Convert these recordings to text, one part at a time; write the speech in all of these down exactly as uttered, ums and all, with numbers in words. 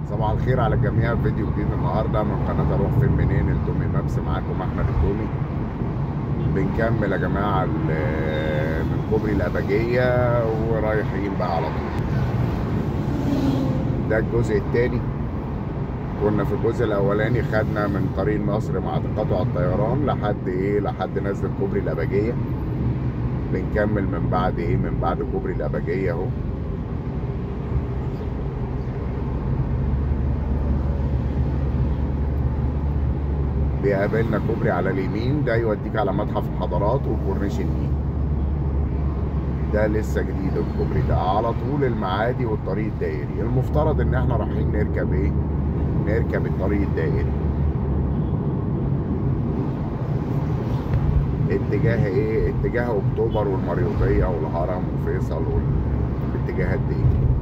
صباح الخير على الجميع. فيديو جديد النهارده من قناه اروح فين منين التومي مابس. معاكم احمد التومي. بنكمل يا جماعه ال- من كوبري الاباجيه ورايحين بقى على طول. ده الجزء الثاني. كنا في الجزء الاولاني خدنا من طريق النصر مع تقاطع الطيران لحد ايه لحد نزله كوبري الاباجيه. بنكمل من بعد ايه من بعد كوبري الاباجيه اهو. بيقابلنا كوبري على اليمين، ده يوديك على متحف الحضارات وكورنيش النيل. ده لسه جديد الكوبري ده، على طول المعادي والطريق الدائري. المفترض ان احنا رايحين نركب ايه نركب الطريق الدائري. اتجاه ايه اتجاه اكتوبر والمريوطيه والهرم وفيصل والاتجاهات دي.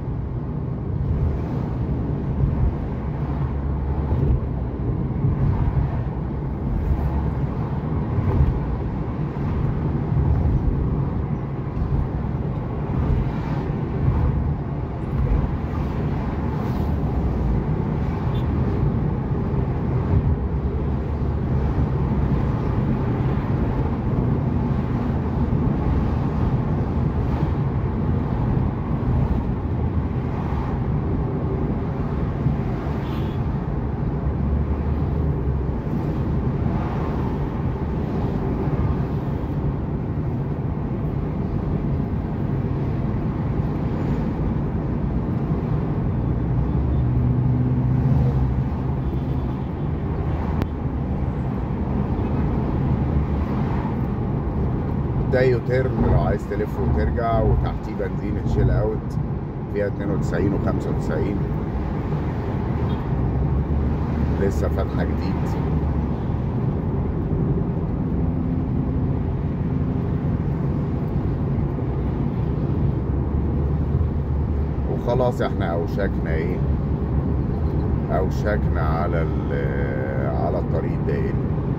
ده يوتيرن لو عايز تلف وترجع، وتحتيه بنزين تشيل اوت فيها اتنين وتسعين وخمسة وتسعين، لسه فاتحه جديد. وخلاص احنا اوشكنا ايه اوشكنا على على الطريق الدائري.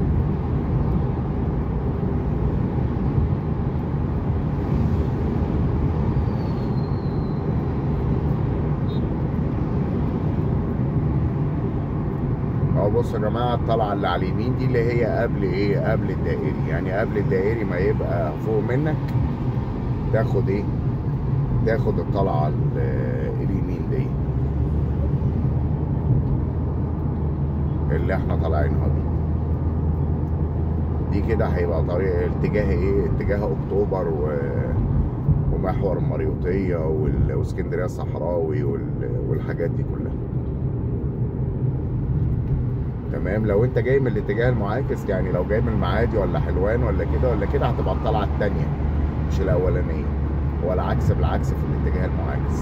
اهو بصوا يا جماعه، الطلعه اللي على اليمين دي اللي هي قبل ايه قبل الدائري، يعني قبل الدائري ما يبقى فوق منك تاخد ايه تاخد الطلعه اليمين دي اللي احنا طالعينها دي. دي كده هيبقى طريق اتجاه ايه اتجاه اكتوبر و... ومحور المريوطيه وال... واسكندريه الصحراوي وال... والحاجات دي كلها. تمام. لو انت جاي من الاتجاه المعاكس، يعني لو جاي من المعادي ولا حلوان ولا كده ولا كده، هتبقى الطلعه الثانيه مش الاولانيه، ولا عكس بالعكس في الاتجاه المعاكس.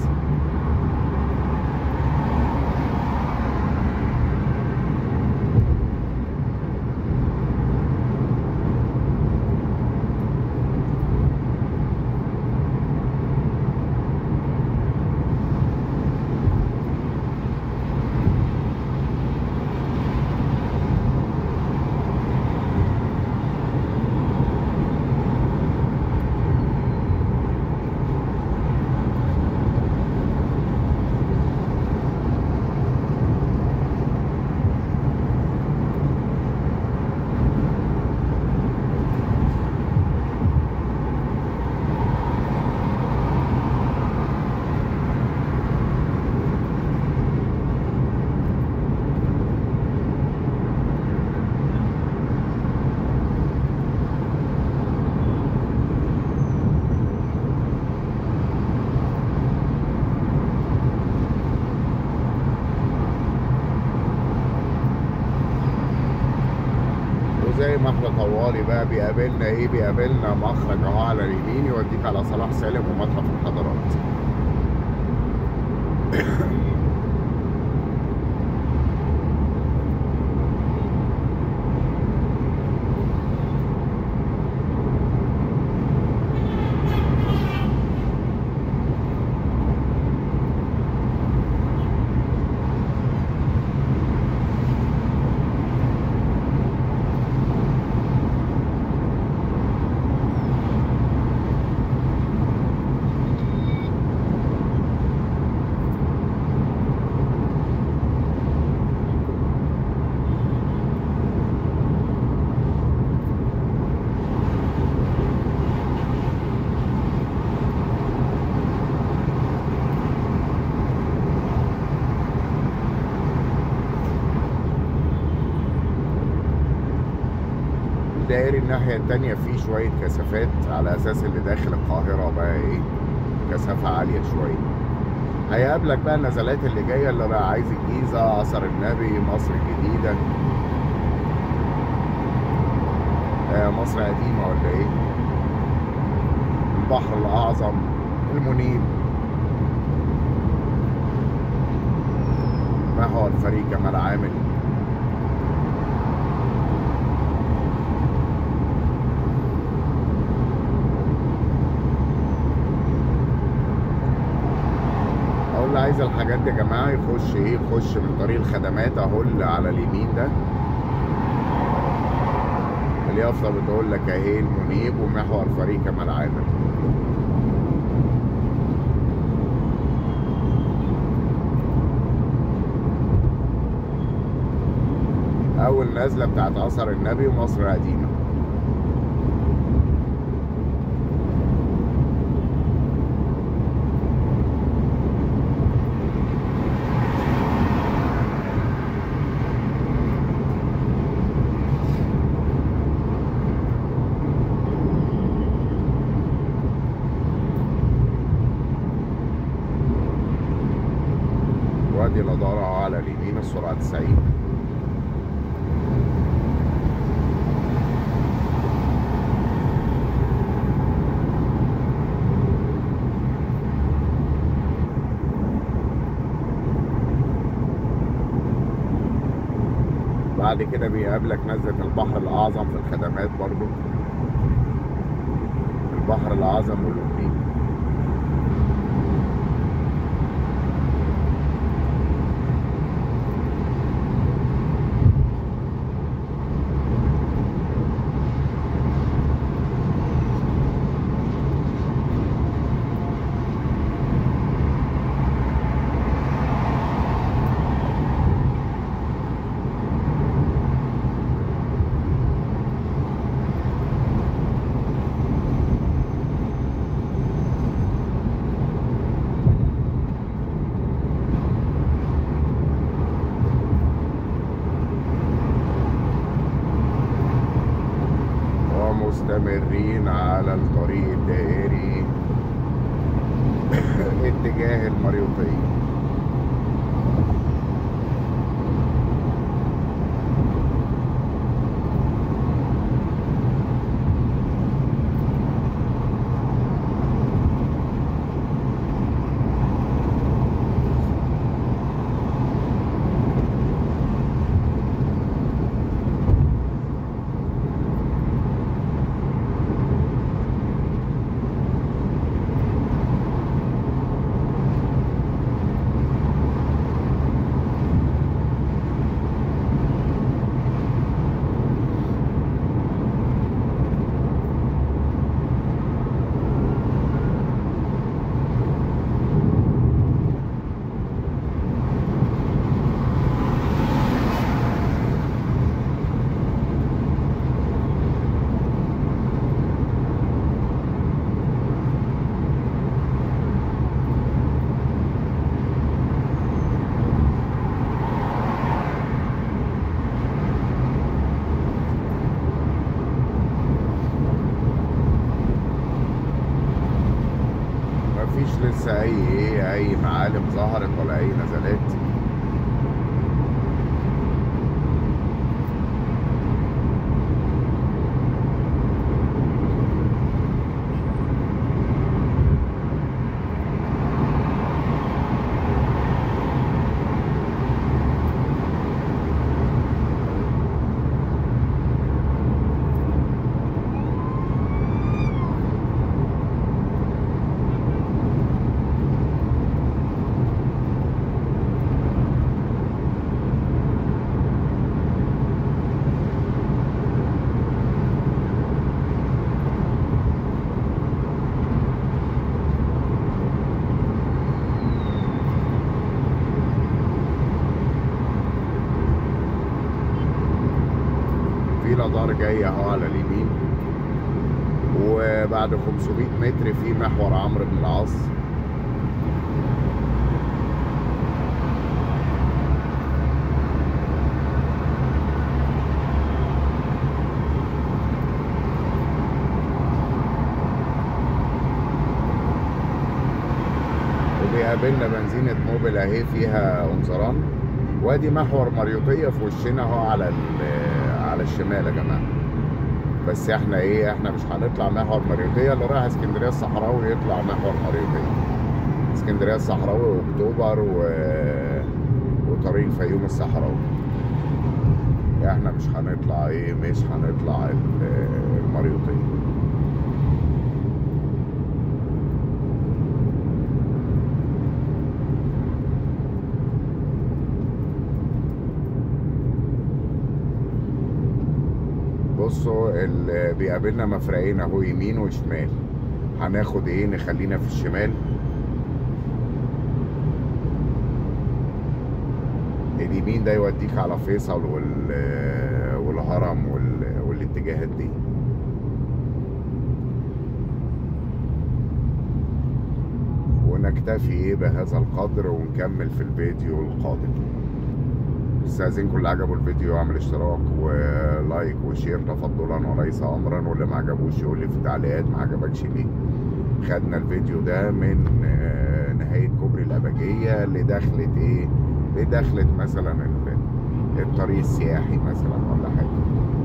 زي ما احنا طوالي بقى بيقابلنا ايه بيقابلنا مخرج اهو على اليمين يوديك على صلاح سالم ومتحف الحضارات. الدائري الناحية التانية فيه شوية كثافات، على أساس اللي داخل القاهرة بقى إيه كثافة عالية شوية. هيقابلك بقى النزلات اللي جاية، اللي بقى عايز الجيزة، أثر النبي، مصر الجديدة، آه مصر قديمة ولا إيه، البحر الأعظم، المنيب، محور فريق جمال عامل. اقول اللي عايز الحاجات دي يا جماعه يخش ايه يخش من طريق الخدمات اهو اللي على اليمين ده، اليافطه بتقول لك اهي المنيب ومحور فريق جمال عامل. اول نازله بتاعت اثر النبي ومصر قديمه. وادي الاداره على اليمين، السرعه تسعين. بعد كده بيقابلك نزلة البحر الأعظم في الخدمات برضو، البحر الأعظم والمنيب. مستمرين على الطريق الدائري اتجاه المريوطية. مفيش لسه اي ايه اي معالم ظهرت ولا اي نزلات. في رادار جاي اهو على اليمين، وبعد خمسمية متر في محور عمرو بن العاص. بيقابلنا بنزينة موبل اهي فيها انظران، وادي محور مريوطية في وشنا اهو على على الشمال يا جماعة. بس احنا ايه، احنا مش هنطلع محور مريوطية، اللي رايح اسكندرية الصحراوي يطلع محور مريوطية. اسكندرية الصحراوي واكتوبر و... وطريق الفيوم الصحراوي. احنا مش هنطلع ايه، مش هنطلع المريوطية. بصوا اللي بيقابلنا مفرقين اهو يمين وشمال، هناخد ايه، نخلينا في الشمال. اليمين ده يوديك على فيصل وال... والهرم وال... والاتجاهات دي. ونكتفي ايه بهذا القدر ونكمل في الفيديو القادم. استاذنكم اللي عجبه الفيديو يعمل اشتراك ولايك وشير تفضلا وليس امرا، واللي ما عجبوش يقول لي في التعليقات ما عجبكش ليه. خدنا الفيديو ده من نهايه كوبري الاباجيه لدخله ايه، لدخله مثلا الطريق السياحي مثلا ولا حاجه.